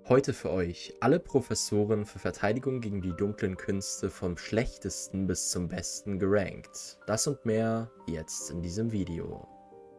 Heute für euch alle Professoren für Verteidigung gegen die dunklen Künste vom schlechtesten bis zum besten gerankt. Das und mehr jetzt in diesem Video.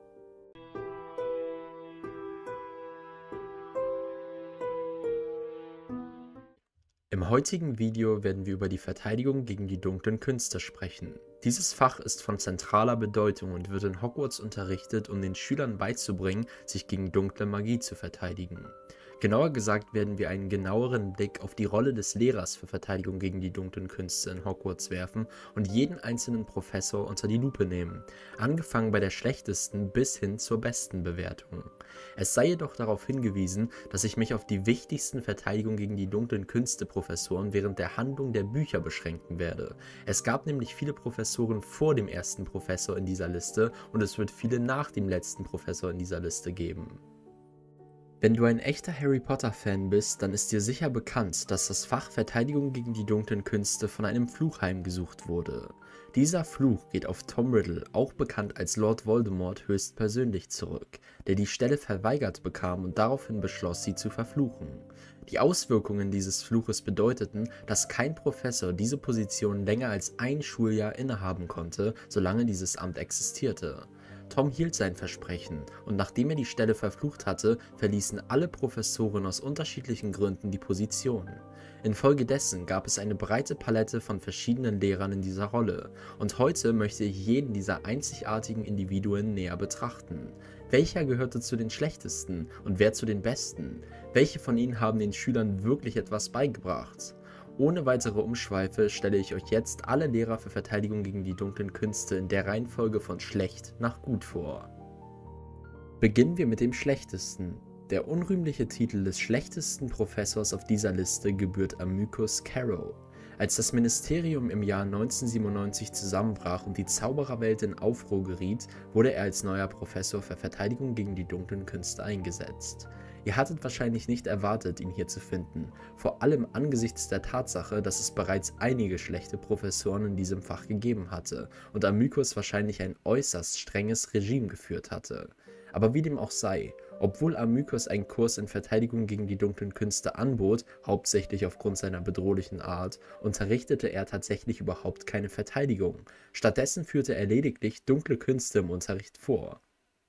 Im heutigen Video werden wir über die Verteidigung gegen die dunklen Künste sprechen. Dieses Fach ist von zentraler Bedeutung und wird in Hogwarts unterrichtet, um den Schülern beizubringen, sich gegen dunkle Magie zu verteidigen. Genauer gesagt werden wir einen genaueren Blick auf die Rolle des Lehrers für Verteidigung gegen die dunklen Künste in Hogwarts werfen und jeden einzelnen Professor unter die Lupe nehmen, angefangen bei der schlechtesten bis hin zur besten Bewertung. Es sei jedoch darauf hingewiesen, dass ich mich auf die wichtigsten Verteidigung gegen die dunklen Künste Professoren während der Handlung der Bücher beschränken werde. Es gab nämlich viele Professoren vor dem ersten Professor in dieser Liste und es wird viele nach dem letzten Professor in dieser Liste geben. Wenn du ein echter Harry Potter-Fan bist, dann ist dir sicher bekannt, dass das Fach Verteidigung gegen die dunklen Künste von einem Fluch heimgesucht wurde. Dieser Fluch geht auf Tom Riddle, auch bekannt als Lord Voldemort, höchstpersönlich zurück, der die Stelle verweigert bekam und daraufhin beschloss, sie zu verfluchen. Die Auswirkungen dieses Fluches bedeuteten, dass kein Professor diese Position länger als ein Schuljahr innehaben konnte, solange dieses Amt existierte. Tom hielt sein Versprechen und nachdem er die Stelle verflucht hatte, verließen alle Professoren aus unterschiedlichen Gründen die Position. Infolgedessen gab es eine breite Palette von verschiedenen Lehrern in dieser Rolle und heute möchte ich jeden dieser einzigartigen Individuen näher betrachten. Welcher gehörte zu den schlechtesten und wer zu den besten? Welche von ihnen haben den Schülern wirklich etwas beigebracht? Ohne weitere Umschweife stelle ich euch jetzt alle Lehrer für Verteidigung gegen die dunklen Künste in der Reihenfolge von schlecht nach gut vor. Beginnen wir mit dem schlechtesten. Der unrühmliche Titel des schlechtesten Professors auf dieser Liste gebührt Amycus Carrow. Als das Ministerium im Jahr 1997 zusammenbrach und die Zaubererwelt in Aufruhr geriet, wurde er als neuer Professor für Verteidigung gegen die dunklen Künste eingesetzt. Ihr hattet wahrscheinlich nicht erwartet, ihn hier zu finden, vor allem angesichts der Tatsache, dass es bereits einige schlechte Professoren in diesem Fach gegeben hatte und Amycus wahrscheinlich ein äußerst strenges Regime geführt hatte. Aber wie dem auch sei, obwohl Amycus einen Kurs in Verteidigung gegen die dunklen Künste anbot, hauptsächlich aufgrund seiner bedrohlichen Art, unterrichtete er tatsächlich überhaupt keine Verteidigung. Stattdessen führte er lediglich dunkle Künste im Unterricht vor.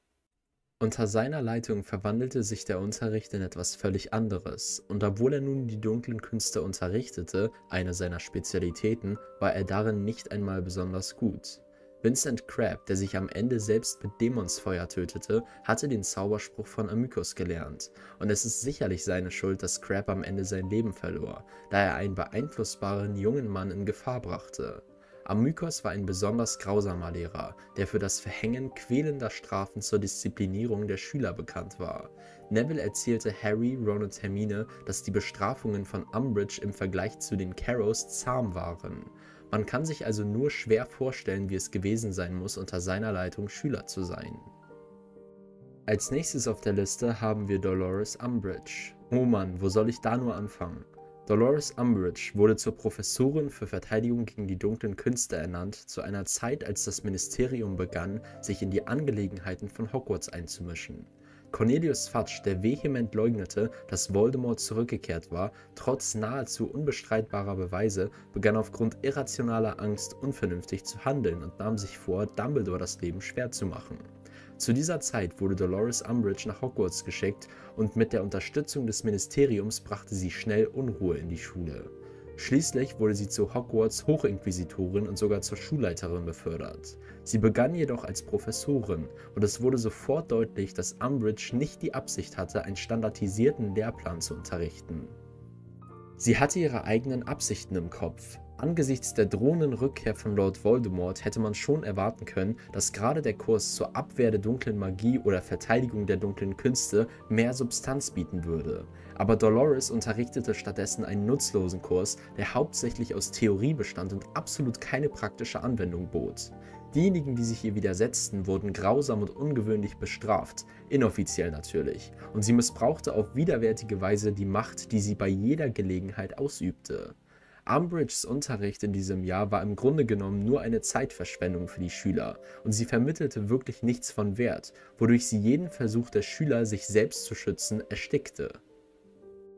Unter seiner Leitung verwandelte sich der Unterricht in etwas völlig anderes, und obwohl er nun die dunklen Künste unterrichtete, eine seiner Spezialitäten, war er darin nicht einmal besonders gut. Vincent Crabbe, der sich am Ende selbst mit Dämonsfeuer tötete, hatte den Zauberspruch von Amycus gelernt, und es ist sicherlich seine Schuld, dass Crabbe am Ende sein Leben verlor, da er einen beeinflussbaren jungen Mann in Gefahr brachte. Amycus war ein besonders grausamer Lehrer, der für das Verhängen quälender Strafen zur Disziplinierung der Schüler bekannt war. Neville erzählte Harry, Ron und Hermine, dass die Bestrafungen von Umbridge im Vergleich zu den Carrows zahm waren. Man kann sich also nur schwer vorstellen, wie es gewesen sein muss, unter seiner Leitung Schüler zu sein. Als nächstes auf der Liste haben wir Dolores Umbridge. Oh Mann, wo soll ich da nur anfangen? Dolores Umbridge wurde zur Professorin für Verteidigung gegen die dunklen Künste ernannt, zu einer Zeit, als das Ministerium begann, sich in die Angelegenheiten von Hogwarts einzumischen. Cornelius Fudge, der vehement leugnete, dass Voldemort zurückgekehrt war, trotz nahezu unbestreitbarer Beweise, begann aufgrund irrationaler Angst unvernünftig zu handeln und nahm sich vor, Dumbledore das Leben schwer zu machen. Zu dieser Zeit wurde Dolores Umbridge nach Hogwarts geschickt und mit der Unterstützung des Ministeriums brachte sie schnell Unruhe in die Schule. Schließlich wurde sie zu Hogwarts Hochinquisitorin und sogar zur Schulleiterin befördert. Sie begann jedoch als Professorin und es wurde sofort deutlich, dass Umbridge nicht die Absicht hatte, einen standardisierten Lehrplan zu unterrichten. Sie hatte ihre eigenen Absichten im Kopf. Angesichts der drohenden Rückkehr von Lord Voldemort hätte man schon erwarten können, dass gerade der Kurs zur Abwehr der dunklen Magie oder Verteidigung der dunklen Künste mehr Substanz bieten würde. Aber Dolores unterrichtete stattdessen einen nutzlosen Kurs, der hauptsächlich aus Theorie bestand und absolut keine praktische Anwendung bot. Diejenigen, die sich ihr widersetzten, wurden grausam und ungewöhnlich bestraft, inoffiziell natürlich, und sie missbrauchte auf widerwärtige Weise die Macht, die sie bei jeder Gelegenheit ausübte. Umbridges Unterricht in diesem Jahr war im Grunde genommen nur eine Zeitverschwendung für die Schüler und sie vermittelte wirklich nichts von Wert, wodurch sie jeden Versuch der Schüler, sich selbst zu schützen, erstickte.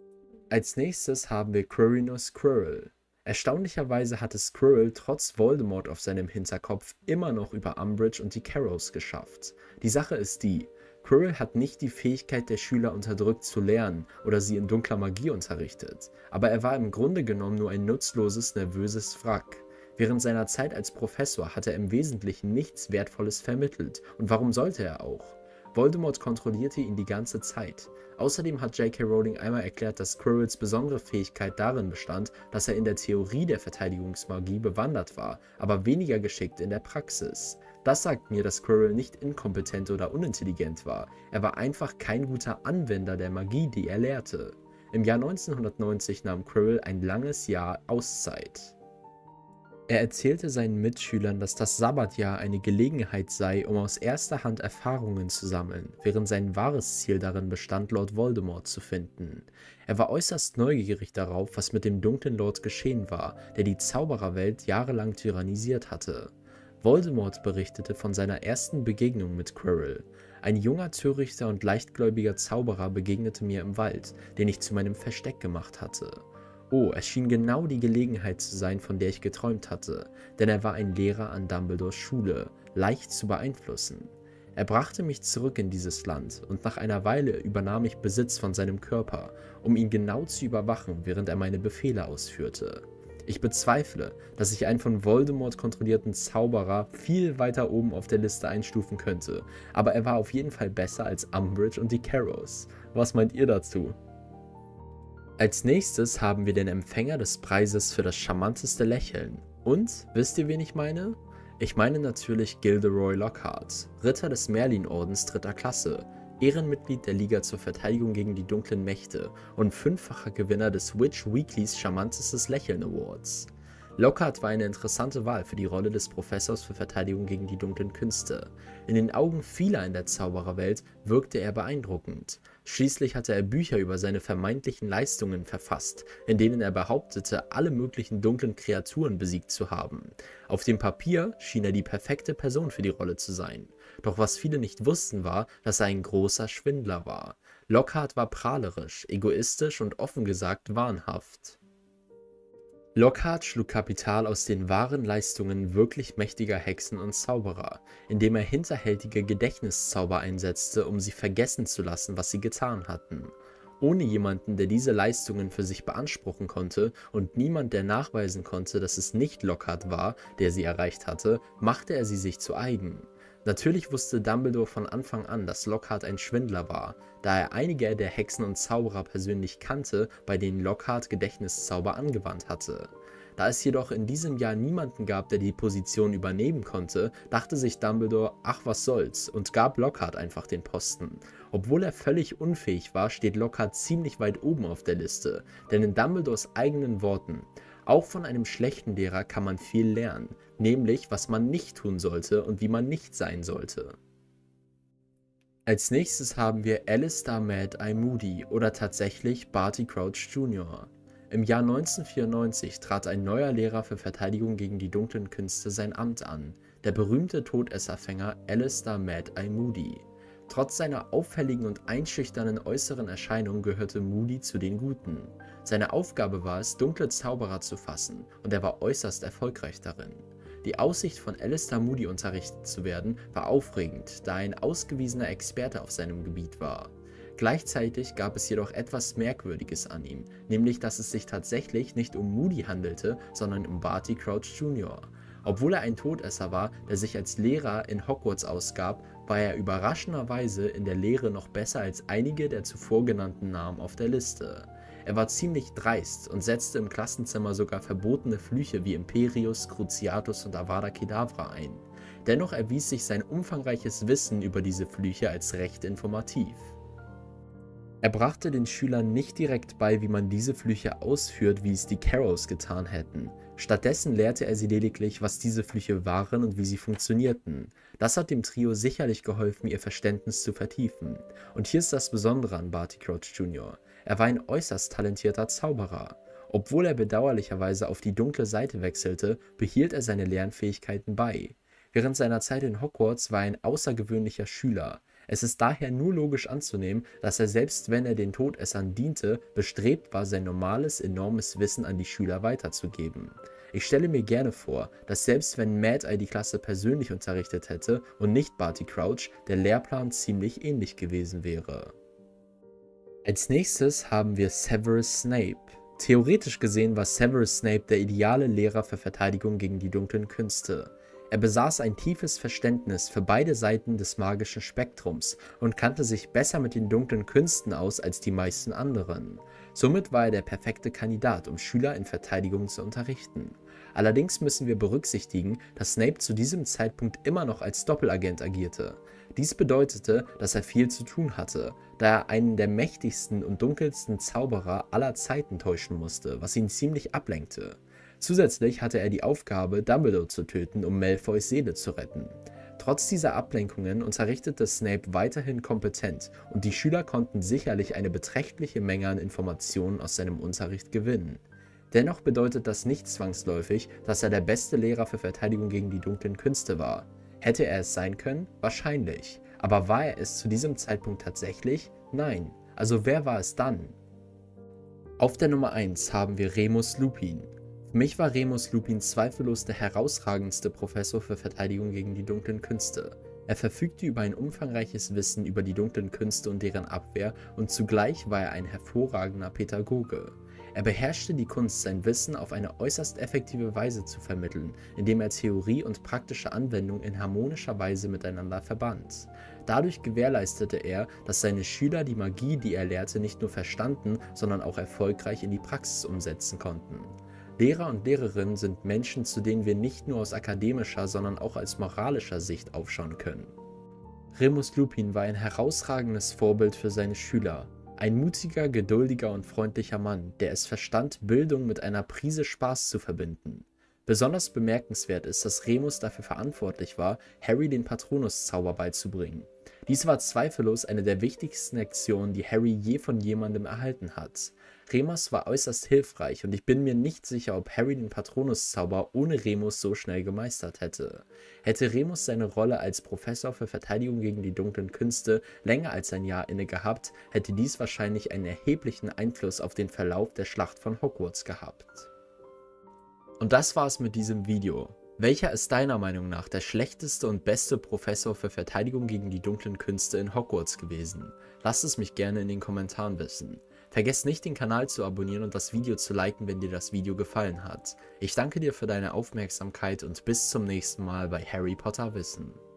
Als nächstes haben wir Quirinus Quirrell. Erstaunlicherweise hatte Squirrel trotz Voldemort auf seinem Hinterkopf immer noch über Umbridge und die Carrows geschafft. Die Sache ist die: Quirrell hat nicht die Fähigkeit der Schüler unterdrückt zu lernen oder sie in dunkler Magie unterrichtet, aber er war im Grunde genommen nur ein nutzloses, nervöses Wrack. Während seiner Zeit als Professor hat er im Wesentlichen nichts Wertvolles vermittelt, und warum sollte er auch? Voldemort kontrollierte ihn die ganze Zeit. Außerdem hat J.K. Rowling einmal erklärt, dass Quirrells besondere Fähigkeit darin bestand, dass er in der Theorie der Verteidigungsmagie bewandert war, aber weniger geschickt in der Praxis. Das sagt mir, dass Quirrell nicht inkompetent oder unintelligent war, er war einfach kein guter Anwender der Magie, die er lehrte. Im Jahr 1990 nahm Quirrell ein langes Jahr Auszeit. Er erzählte seinen Mitschülern, dass das Sabbatjahr eine Gelegenheit sei, um aus erster Hand Erfahrungen zu sammeln, während sein wahres Ziel darin bestand, Lord Voldemort zu finden. Er war äußerst neugierig darauf, was mit dem dunklen Lord geschehen war, der die Zaubererwelt jahrelang tyrannisiert hatte. Voldemort berichtete von seiner ersten Begegnung mit Quirrell. Ein junger, törichter und leichtgläubiger Zauberer begegnete mir im Wald, den ich zu meinem Versteck gemacht hatte. Oh, es schien genau die Gelegenheit zu sein, von der ich geträumt hatte, denn er war ein Lehrer an Dumbledores Schule, leicht zu beeinflussen. Er brachte mich zurück in dieses Land, und nach einer Weile übernahm ich Besitz von seinem Körper, um ihn genau zu überwachen, während er meine Befehle ausführte. Ich bezweifle, dass ich einen von Voldemort kontrollierten Zauberer viel weiter oben auf der Liste einstufen könnte, aber er war auf jeden Fall besser als Umbridge und die Carrows. Was meint ihr dazu? Als nächstes haben wir den Empfänger des Preises für das charmanteste Lächeln. Und, wisst ihr, wen ich meine? Ich meine natürlich Gilderoy Lockhart, Ritter des Merlin-Ordens 3. Klasse, Ehrenmitglied der Liga zur Verteidigung gegen die dunklen Mächte und 5-facher Gewinner des Witch Weeklys charmantestes Lächeln Awards. Lockhart war eine interessante Wahl für die Rolle des Professors für Verteidigung gegen die dunklen Künste. In den Augen vieler in der Zaubererwelt wirkte er beeindruckend. Schließlich hatte er Bücher über seine vermeintlichen Leistungen verfasst, in denen er behauptete, alle möglichen dunklen Kreaturen besiegt zu haben. Auf dem Papier schien er die perfekte Person für die Rolle zu sein. Doch was viele nicht wussten war, dass er ein großer Schwindler war. Lockhart war prahlerisch, egoistisch und offen gesagt wahnhaft. Lockhart schlug Kapital aus den wahren Leistungen wirklich mächtiger Hexen und Zauberer, indem er hinterhältige Gedächtniszauber einsetzte, um sie vergessen zu lassen, was sie getan hatten. Ohne jemanden, der diese Leistungen für sich beanspruchen konnte, und niemand, der nachweisen konnte, dass es nicht Lockhart war, der sie erreicht hatte, machte er sie sich zu eigen. Natürlich wusste Dumbledore von Anfang an, dass Lockhart ein Schwindler war, da er einige der Hexen und Zauberer persönlich kannte, bei denen Lockhart Gedächtniszauber angewandt hatte. Da es jedoch in diesem Jahr niemanden gab, der die Position übernehmen konnte, dachte sich Dumbledore, ach was soll's, und gab Lockhart einfach den Posten. Obwohl er völlig unfähig war, steht Lockhart ziemlich weit oben auf der Liste, denn in Dumbledores eigenen Worten: Auch von einem schlechten Lehrer kann man viel lernen, nämlich was man nicht tun sollte und wie man nicht sein sollte. Als nächstes haben wir Alastor Mad-Eye Moody oder tatsächlich Barty Crouch Jr. Im Jahr 1994 trat ein neuer Lehrer für Verteidigung gegen die dunklen Künste sein Amt an, der berühmte Todesserfänger Alastor Mad-Eye Moody. Trotz seiner auffälligen und einschüchternden äußeren Erscheinung gehörte Moody zu den Guten. Seine Aufgabe war es, dunkle Zauberer zu fassen, und er war äußerst erfolgreich darin. Die Aussicht, von Alastor Moody unterrichtet zu werden, war aufregend, da er ein ausgewiesener Experte auf seinem Gebiet war. Gleichzeitig gab es jedoch etwas Merkwürdiges an ihm, nämlich dass es sich tatsächlich nicht um Moody handelte, sondern um Barty Crouch Jr. Obwohl er ein Todesser war, der sich als Lehrer in Hogwarts ausgab, war er überraschenderweise in der Lehre noch besser als einige der zuvor genannten Namen auf der Liste. Er war ziemlich dreist und setzte im Klassenzimmer sogar verbotene Flüche wie Imperius, Cruciatus und Avada Kedavra ein. Dennoch erwies sich sein umfangreiches Wissen über diese Flüche als recht informativ. Er brachte den Schülern nicht direkt bei, wie man diese Flüche ausführt, wie es die Carrows getan hätten. Stattdessen lehrte er sie lediglich, was diese Flüche waren und wie sie funktionierten. Das hat dem Trio sicherlich geholfen, ihr Verständnis zu vertiefen. Und hier ist das Besondere an Barty Crouch Jr. Er war ein äußerst talentierter Zauberer. Obwohl er bedauerlicherweise auf die dunkle Seite wechselte, behielt er seine Lernfähigkeiten bei. Während seiner Zeit in Hogwarts war er ein außergewöhnlicher Schüler. Es ist daher nur logisch anzunehmen, dass er selbst wenn er den Todessern diente, bestrebt war, sein normales, enormes Wissen an die Schüler weiterzugeben. Ich stelle mir gerne vor, dass selbst wenn Mad-Eye die Klasse persönlich unterrichtet hätte und nicht Barty Crouch, der Lehrplan ziemlich ähnlich gewesen wäre. Als nächstes haben wir Severus Snape. Theoretisch gesehen war Severus Snape der ideale Lehrer für Verteidigung gegen die dunklen Künste. Er besaß ein tiefes Verständnis für beide Seiten des magischen Spektrums und kannte sich besser mit den dunklen Künsten aus als die meisten anderen. Somit war er der perfekte Kandidat, um Schüler in Verteidigung zu unterrichten. Allerdings müssen wir berücksichtigen, dass Snape zu diesem Zeitpunkt immer noch als Doppelagent agierte. Dies bedeutete, dass er viel zu tun hatte, da er einen der mächtigsten und dunkelsten Zauberer aller Zeiten täuschen musste, was ihn ziemlich ablenkte. Zusätzlich hatte er die Aufgabe, Dumbledore zu töten, um Malfoys Seele zu retten. Trotz dieser Ablenkungen unterrichtete Snape weiterhin kompetent und die Schüler konnten sicherlich eine beträchtliche Menge an Informationen aus seinem Unterricht gewinnen. Dennoch bedeutet das nicht zwangsläufig, dass er der beste Lehrer für Verteidigung gegen die dunklen Künste war. Hätte er es sein können? Wahrscheinlich. Aber war er es zu diesem Zeitpunkt tatsächlich? Nein. Also wer war es dann? Auf der Nummer 1 haben wir Remus Lupin. Für mich war Remus Lupin zweifellos der herausragendste Professor für Verteidigung gegen die dunklen Künste. Er verfügte über ein umfangreiches Wissen über die dunklen Künste und deren Abwehr und zugleich war er ein hervorragender Pädagoge. Er beherrschte die Kunst, sein Wissen auf eine äußerst effektive Weise zu vermitteln, indem er Theorie und praktische Anwendung in harmonischer Weise miteinander verband. Dadurch gewährleistete er, dass seine Schüler die Magie, die er lehrte, nicht nur verstanden, sondern auch erfolgreich in die Praxis umsetzen konnten. Lehrer und Lehrerinnen sind Menschen, zu denen wir nicht nur aus akademischer, sondern auch als moralischer Sicht aufschauen können. Remus Lupin war ein herausragendes Vorbild für seine Schüler. Ein mutiger, geduldiger und freundlicher Mann, der es verstand, Bildung mit einer Prise Spaß zu verbinden. Besonders bemerkenswert ist, dass Remus dafür verantwortlich war, Harry den Patronus-Zauber beizubringen. Dies war zweifellos eine der wichtigsten Lektionen, die Harry je von jemandem erhalten hat. Remus war äußerst hilfreich und ich bin mir nicht sicher, ob Harry den Patronus-Zauber ohne Remus so schnell gemeistert hätte. Hätte Remus seine Rolle als Professor für Verteidigung gegen die dunklen Künste länger als ein Jahr inne gehabt, hätte dies wahrscheinlich einen erheblichen Einfluss auf den Verlauf der Schlacht von Hogwarts gehabt. Und das war's mit diesem Video. Welcher ist deiner Meinung nach der schlechteste und beste Professor für Verteidigung gegen die dunklen Künste in Hogwarts gewesen? Lasst es mich gerne in den Kommentaren wissen. Vergesst nicht, den Kanal zu abonnieren und das Video zu liken, wenn dir das Video gefallen hat. Ich danke dir für deine Aufmerksamkeit und bis zum nächsten Mal bei Harry Potter Wissen.